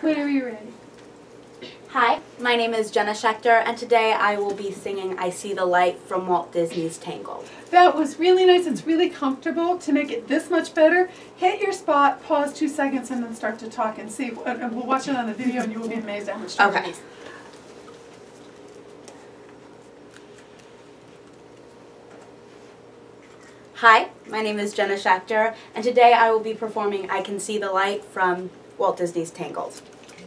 Whenever you're ready. Hi, my name is Jenna Schechter, and today I will be singing I See the Light from Walt Disney's Tangled. That was really nice. It's really comfortable. To make it this much better, hit your spot, pause 2 seconds, and then start to talk and see. And we'll watch it on the video, and you will be amazed at how much time it is. Hi, my name is Jenna Schechter, and today I will be performing I Can See the Light from Walt Disney's Tangled.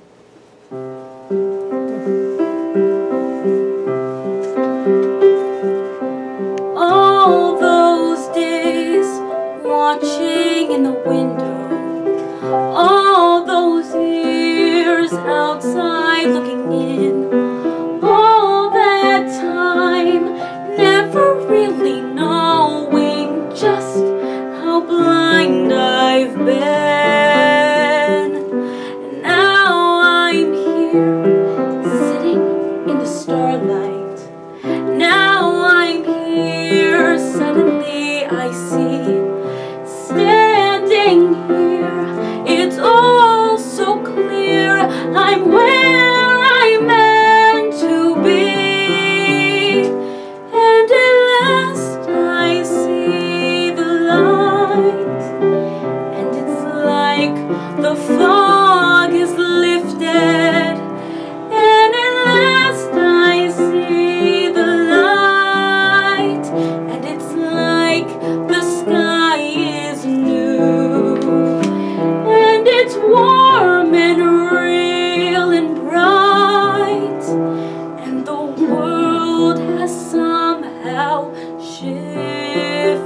All those days watching in the window, all those years outside looking in, all that time never really knowing just how blind I've been. And now I'm here sitting in the starlight. Now I'm here, suddenly I see, standing here, it's all so clear, I'm where I'm meant to be, and at last I see the light, and it's like the fog is lifted, and at last I see the light, and it's like the sky is new, and it's warm and real and bright, and the world has somehow shifted.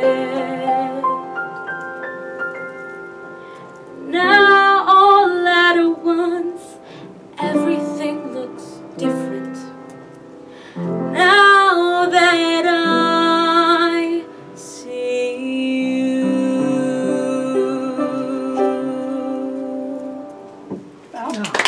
Now all at once everything looks different. Now that I see you. Wow.